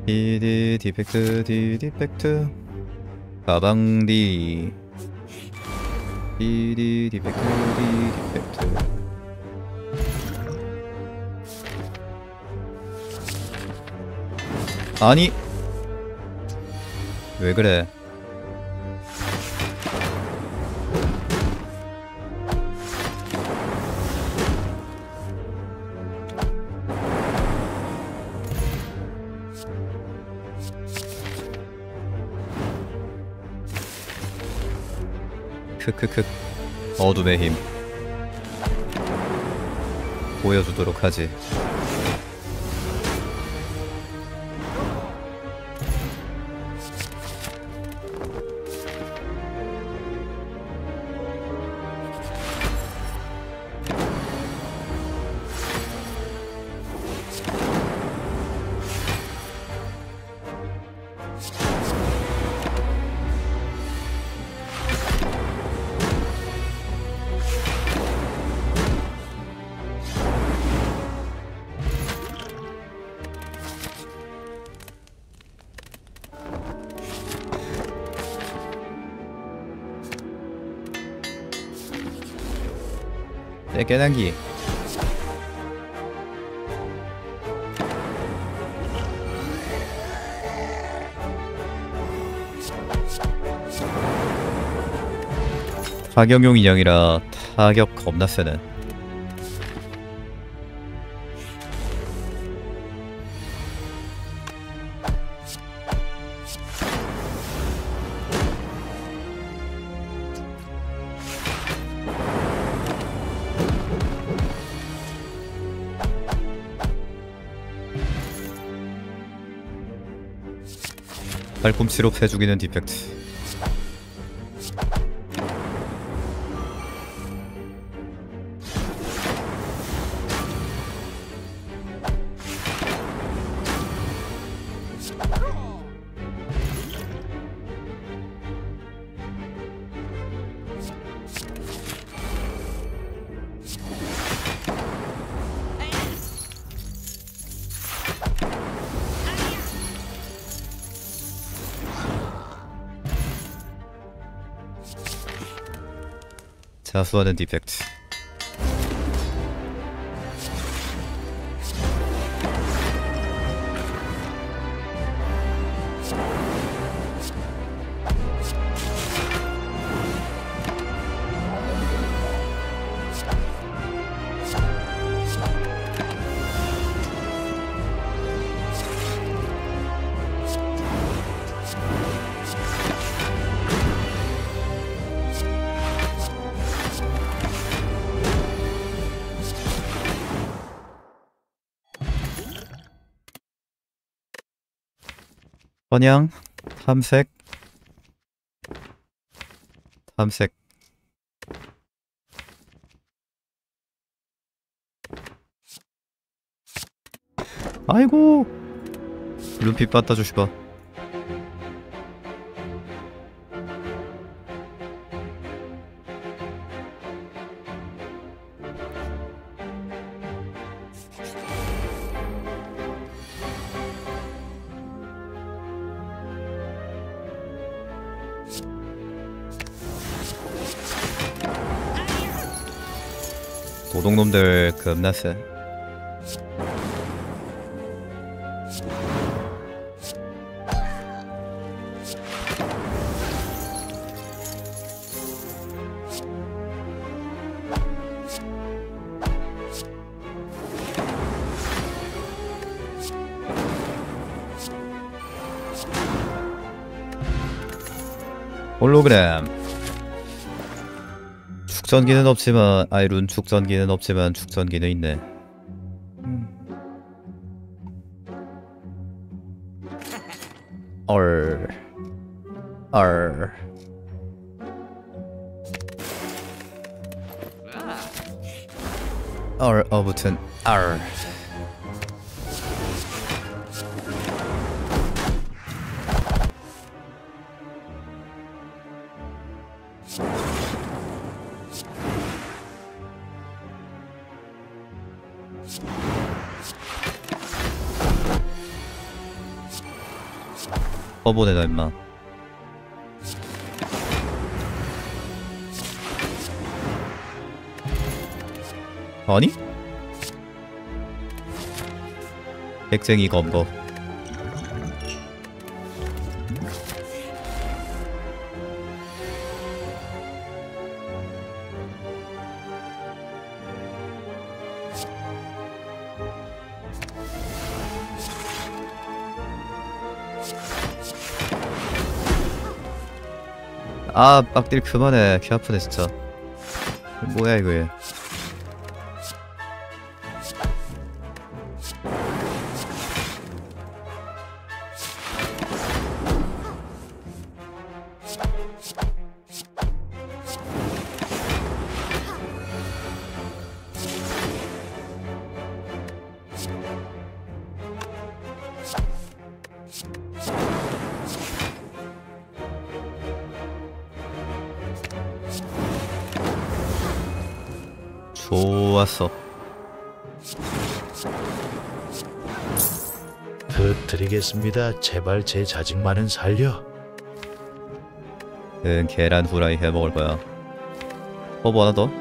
디디 디펙트 디디펙트 가방 디디 디펙트 디디펙트. 아니 왜 그래? 크크크. 어둠의 힘 보여주도록 하지. 깨난기. 파격용 인형이라 타격 겁나 세네. 팔꿈치로 패 죽이는 디펙트. 자수하는 디펙트. 선양 탐색 탐색. 아이고 눈빛 빠따 주시봐. 도둑놈들 겁나 세. 홀로그램. 축전기는 없지만 아이룬 축전기는 없지만 축전기는 있네. 얼 어부튼 얼. 퍼보내다 임마. 아니? 백쟁이 검거. 아, 빡딜 그만해. 귀 아프네 진짜. 뭐야 이거 얘. 좋았어. 부탁드리겠습니다. 제발 제 자직만은 살려. 응, 계란 후라이 해먹을 거야. 뭐 하나 더?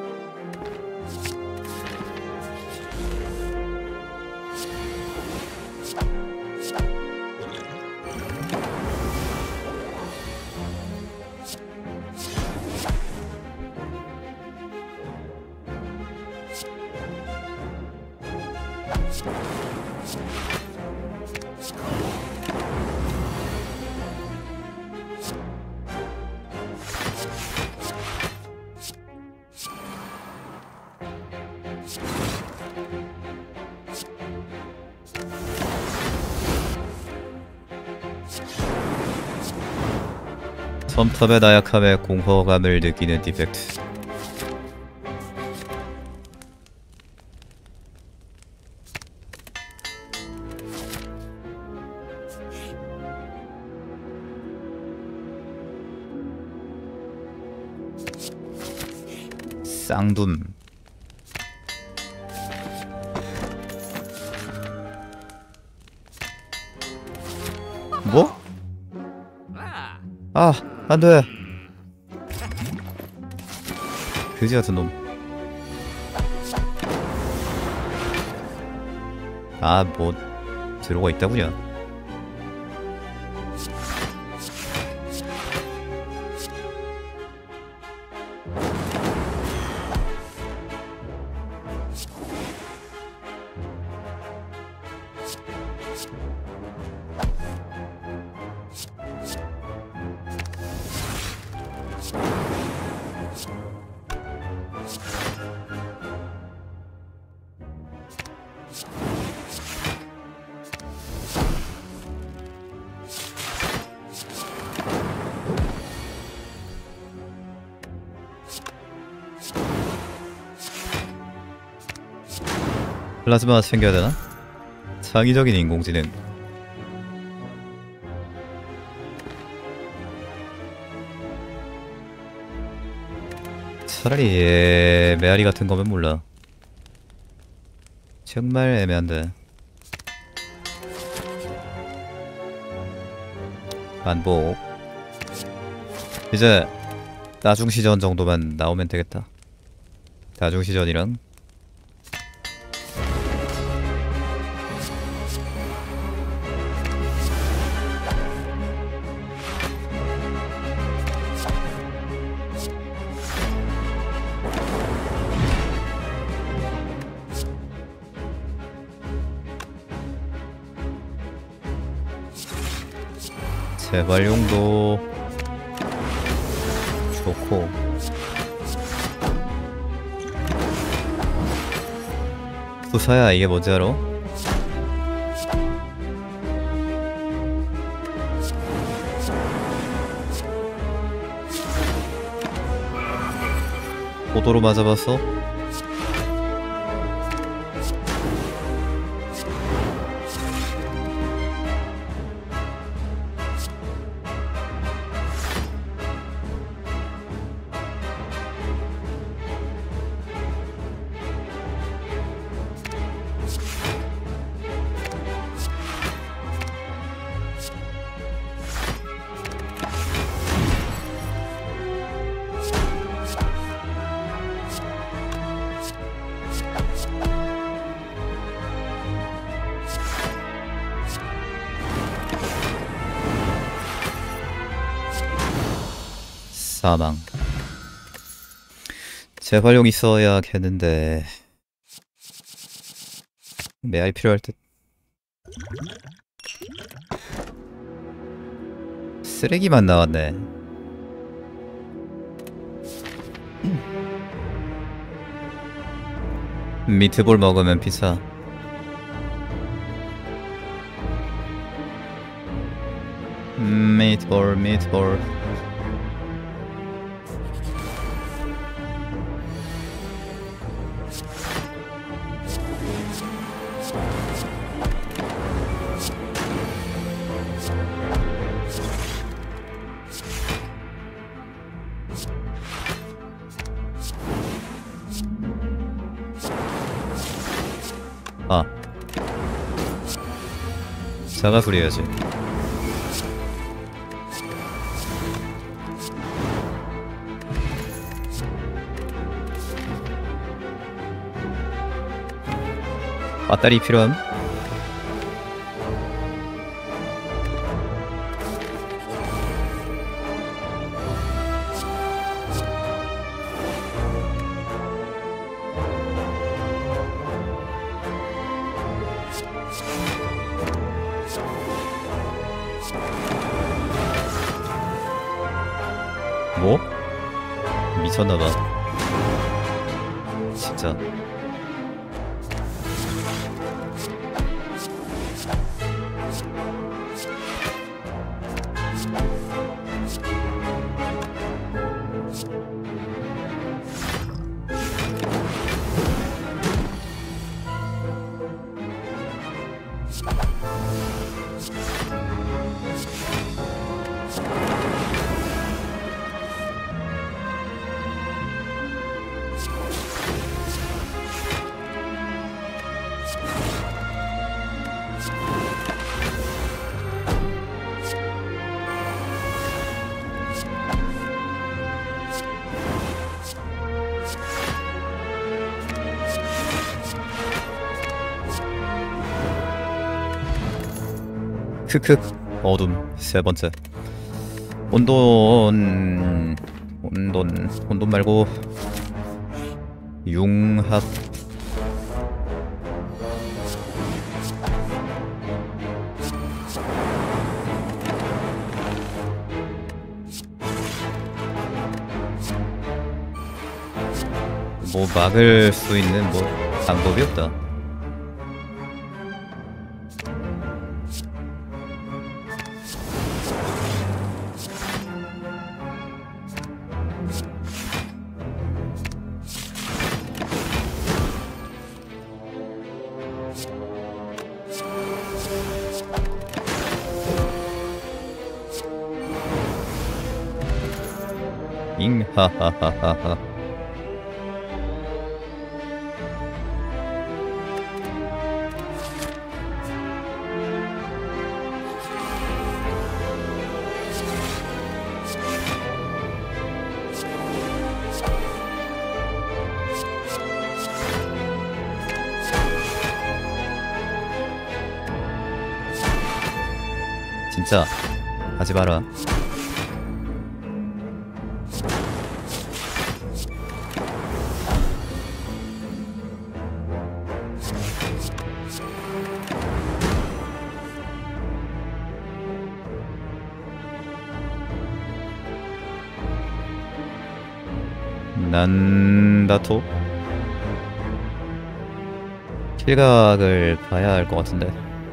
솜탑의 나약함에 공허감을 느끼는 디펙트. 쌍둠. 뭐? 아, 안돼. 그지 같은 놈. 아, 뭐 들어가 있다구냐. 플라즈마 챙겨야 되나? 창의적인 인공지능. 차라리 메아리 같은 거면 몰라. 정말 애매한데. 반복. 이제 나중시전 정도만 나오면 되겠다. 나중시전이랑 재발용도 좋고. 부사야 이게 뭔지 알아? 포도로 맞아봤어? 사망. 재활용 있어야겠는데 매알 필요할 듯. 쓰레기만 나왔네. 미트볼 먹으면 비싸. 미트볼. 아, 자가소리 해야지. 배터리 필요함? 뭐? 미쳤나봐. 진짜. 크크. 어둠 세 번째. 혼돈 말고 융합. 뭐 막을 수 있는 뭐 방법이 없다. 하하하하하. 진짜 하지 마라. 난다토? 킬각을 봐야 할 것 같은데.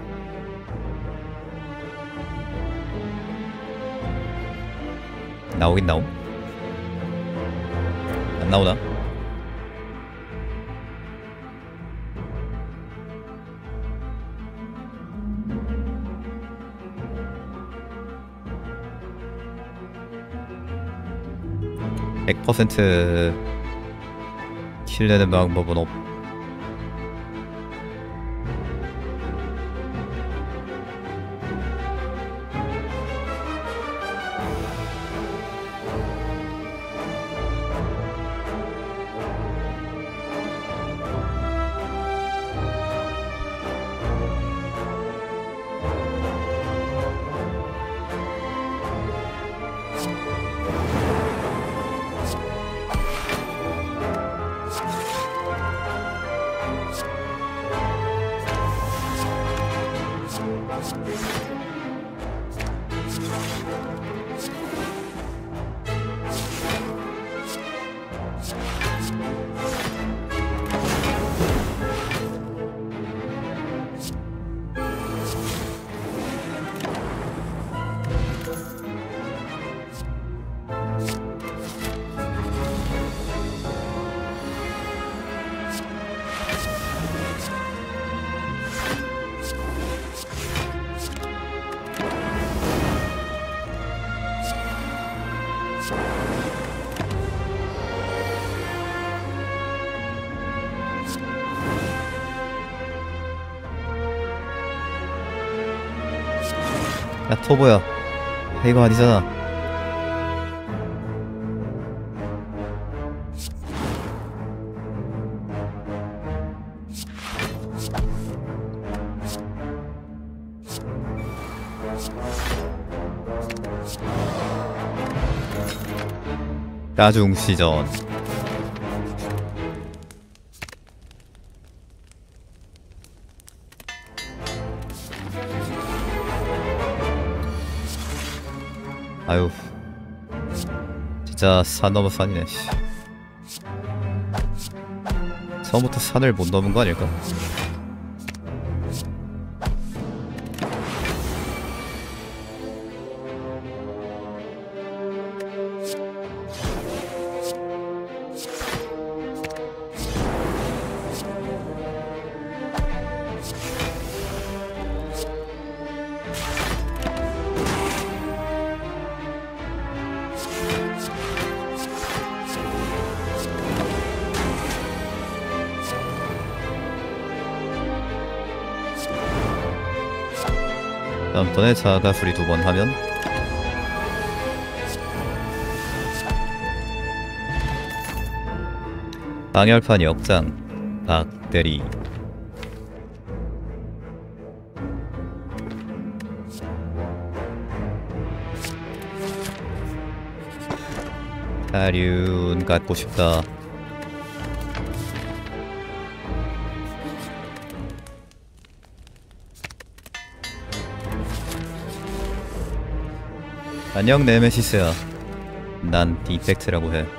나오긴 나옴? 안 나오나? (100% 킬내는 방법은 없. 야 토보야, 이거 아니잖아. 나중 시전. 아유, 진짜 산 넘어 산이네. 씨. 처음부터 산을 못 넘은 거 아닐까? 다음번에 자가 수리 2번 하면 방열판 역장 박대리. 다륜 갖고 싶다. 안녕 네메시스야. 난 디펙트라고 해.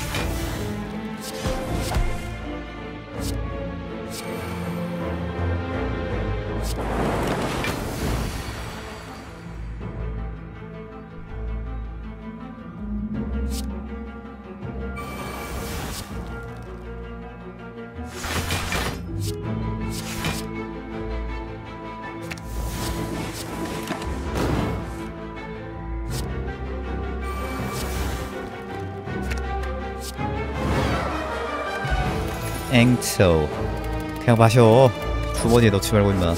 앵초 그냥 마셔. 주머니에 넣지 말고 임마.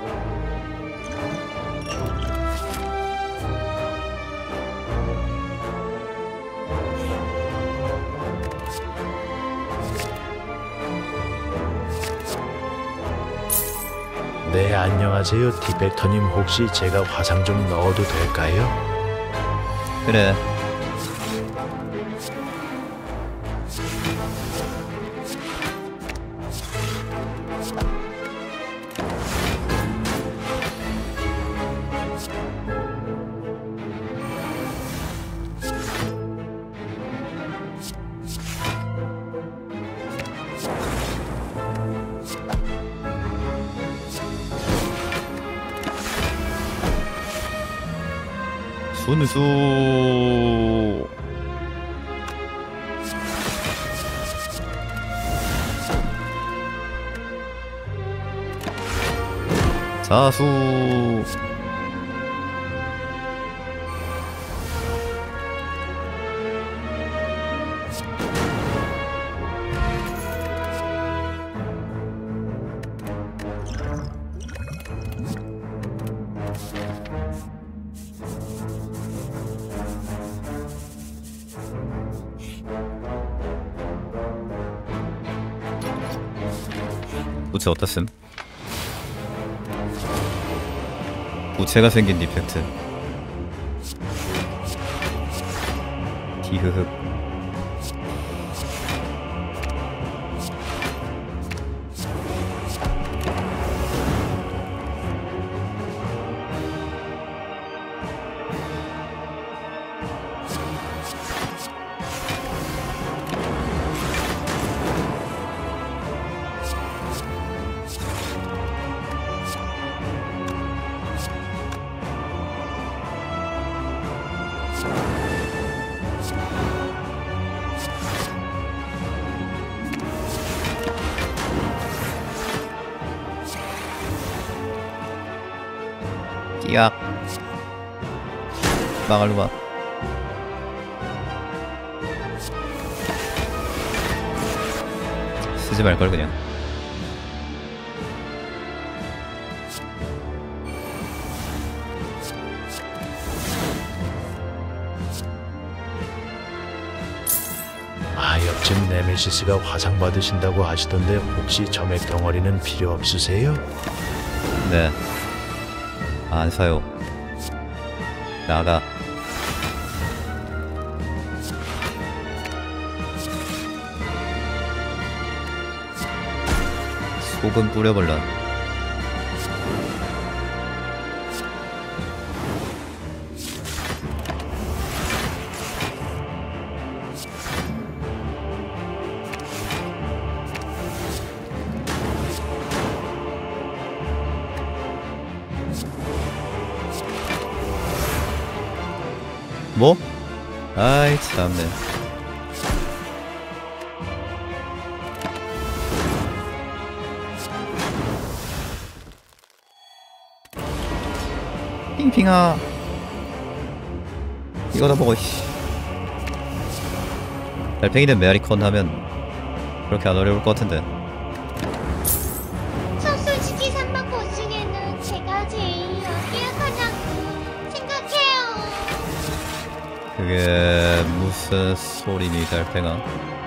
네, 안녕하세요. 디펙터님, 혹시 제가 화상 좀 넣어도 될까요? 그래. 순수. 자수. 부채 어떻음? 부채가 생긴 디펙트. 디흐흑. 약 망할로마. 쓰지 말걸 그냥. 아, 옆집 네메시스가 화상 받으신다고 하시던데 혹시 점액 덩어리는 필요 없으세요? 네. 안 사요. 나가. 소금 뿌려볼라. 뭐? 아이 참네. 핑핑아 이거 다 먹어. 씨. 달팽이는 메아리컨 하면 그렇게 안 어려울 것 같은데. 저 솔직히 3번 보스에는 제가 제일 기억하냐고 생각해요. 그게 무슨 소리니 달팽아.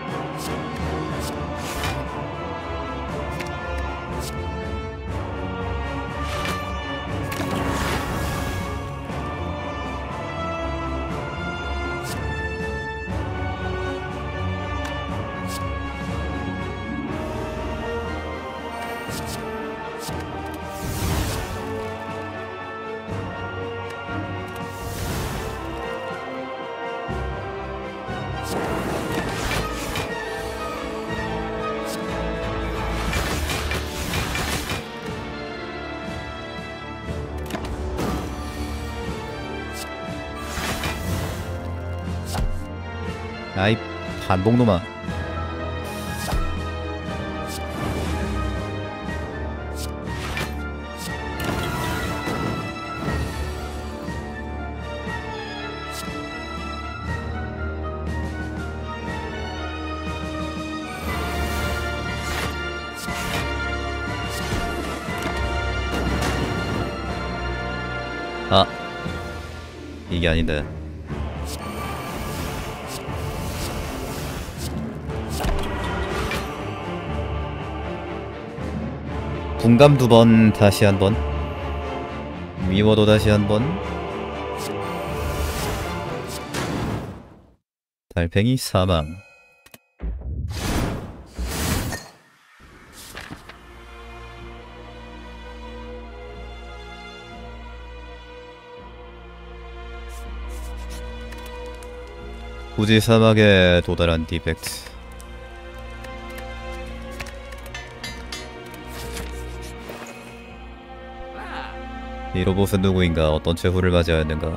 아이 반복놈아. 아 이게 아닌데. 분감 2번 다시 한번. 미워도 다시 한번. 달팽이 사망. 후지 사막에 도달한 디펙트. 이 로봇은 누구인가? 어떤 최후를 맞이하였는가?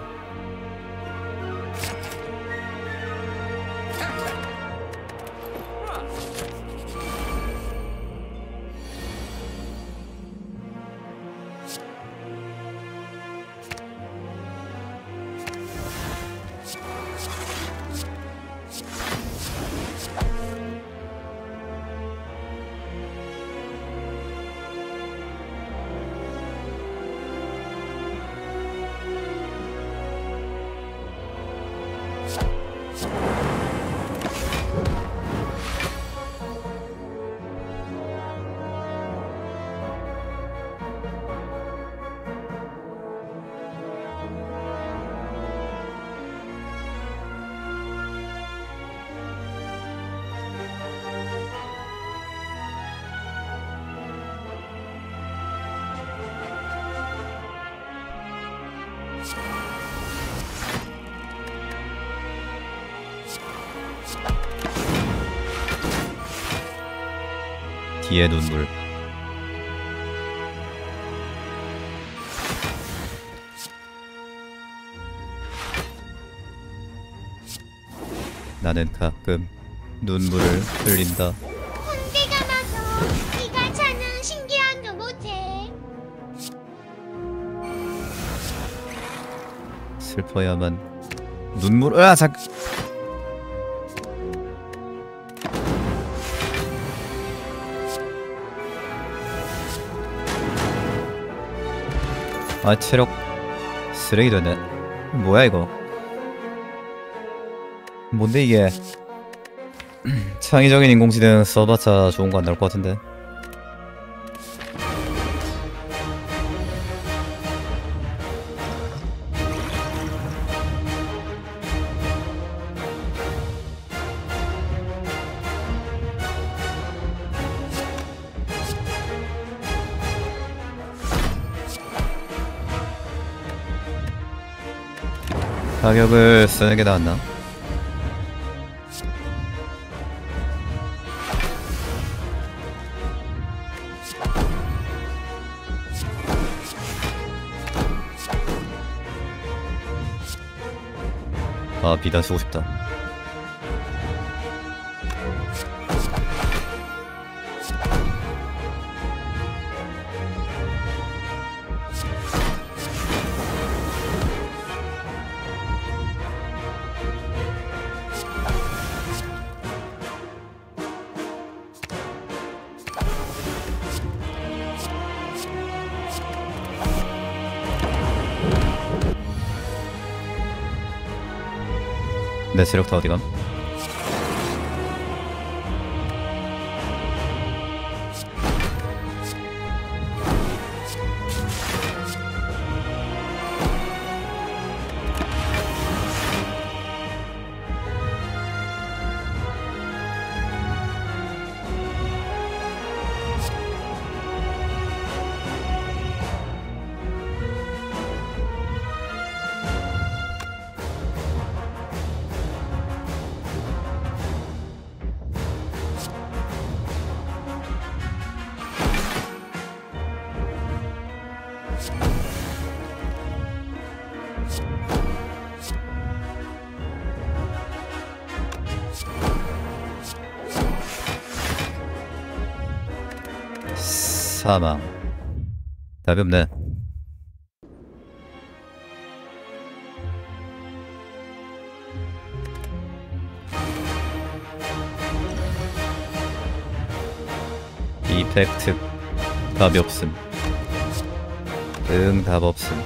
뒤에 눈물. 나는 가끔 눈물을 흘린다. 혼대가 나서 네가 찾는 신기한 로봇에 슬퍼야만 눈물. 으아 잠. 아 체력 쓰레기 되네. 뭐야 이거? 뭔데 이게? 창의적인 인공지능 써봤자 좋은 거 안 나올 것 같은데. 가격을 쓰는 게 낫나? 아 비단 쓰고 싶다. 내 체력 다 어디감? 사망. 답이 없네. 이펙트 답이 없음. 응 답 없음.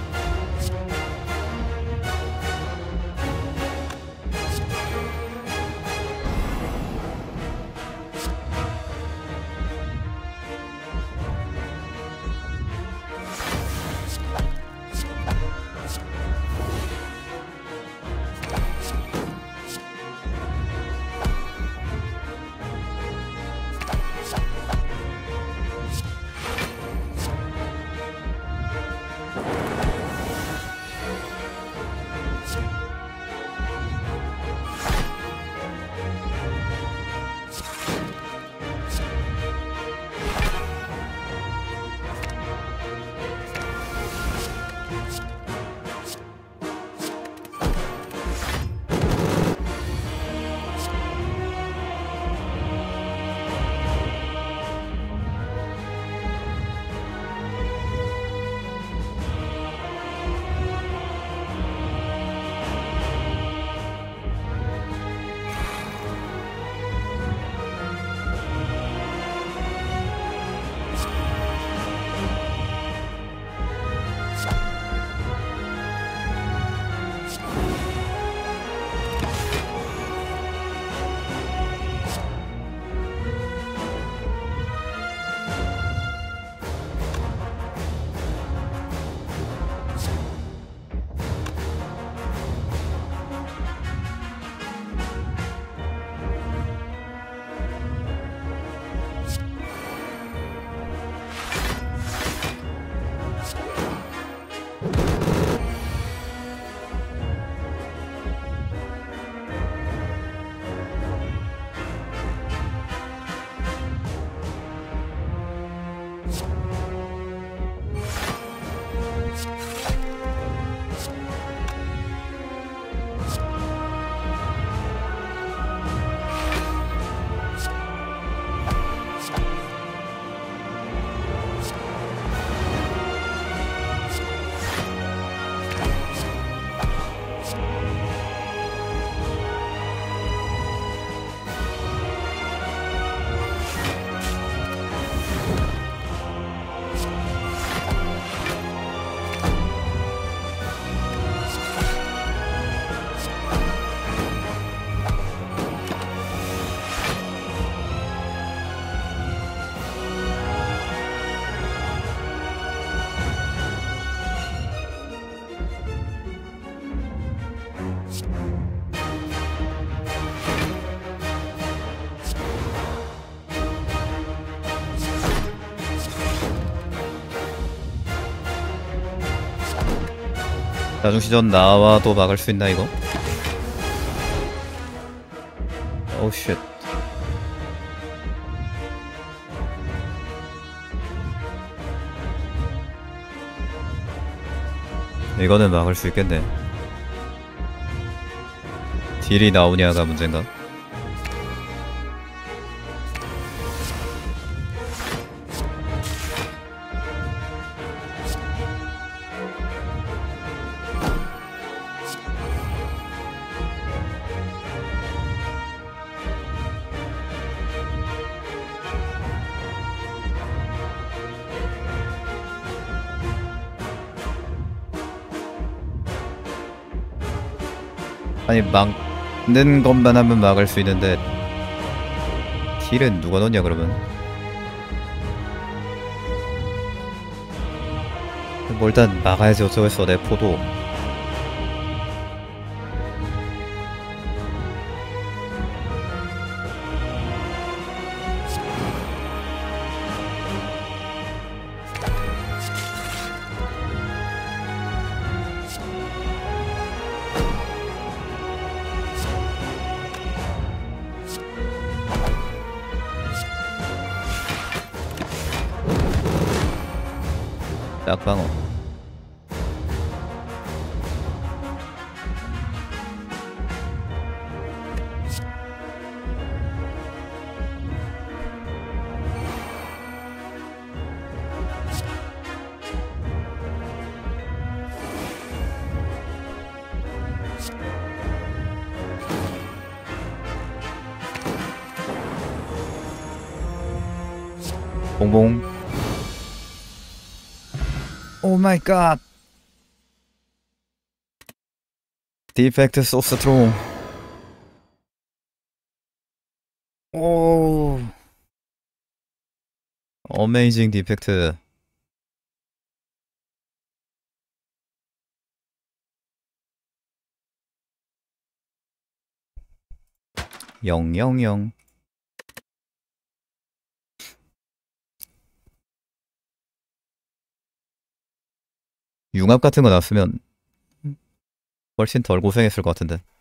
나중 시전 나와도 막을 수 있나 이거? 오우 쉣. 이거는 막을 수 있겠네. 딜이 나오냐가 문제인가? 아니 막는 것만 하면 막을 수 있는데 딜은 누가 넣냐 그러면? 뭐 일단 막아야지 어쩌겠어. 내 포도 짝방어. 봉봉. 오 마이 갓. 디펙트 so strong. 오. 어메이징 디펙트. 영영영. 융합 같은 거 났으면 훨씬 덜 고생했을 것 같은데.